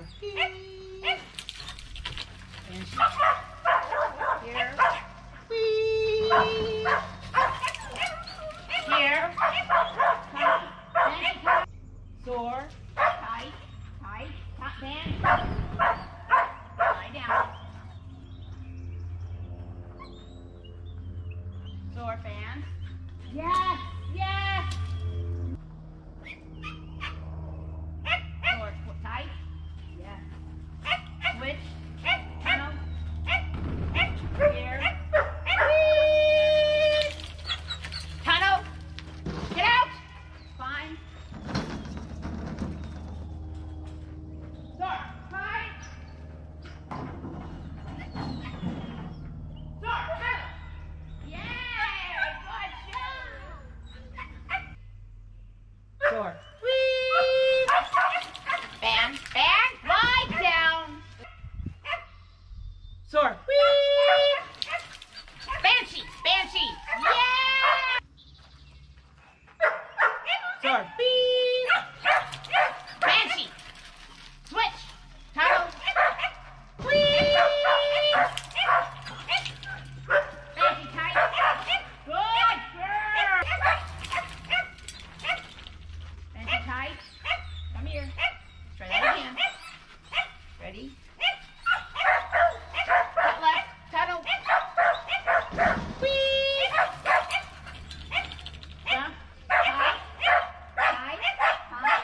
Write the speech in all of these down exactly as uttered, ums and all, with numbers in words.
Soar. Whee! And she, here. Whee! Here. Come. Then she comes. Soar. Tight. Tight. Top band. Lie down. Soar fans. Yes. Yes. Soar. Tight. Yes. Switch. Tunnel. Here. Whee! Tunnel. Get out. Fine. Soar. Tight. Soar. Tunnel. Yay! Good job. Soar. Whee! Band. Band. Lie down. Soar. Whee! Banshee. Banshee. Yeah! Soar. Whee! Banshee. Switch. Tunnel. Whee! Banshee tight. Good girl. Banshee tight. Come here. Let's try that again. Ready? Cut left. Tunnel. Whee! Jump. Tight. Tight. Tight.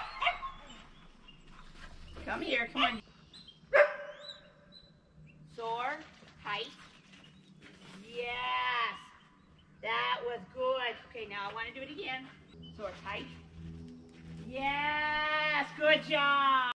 Come here. Come on. Soar. Tight. Yes. That was good. Okay, now I want to do it again. Soar tight. Yes. Good job.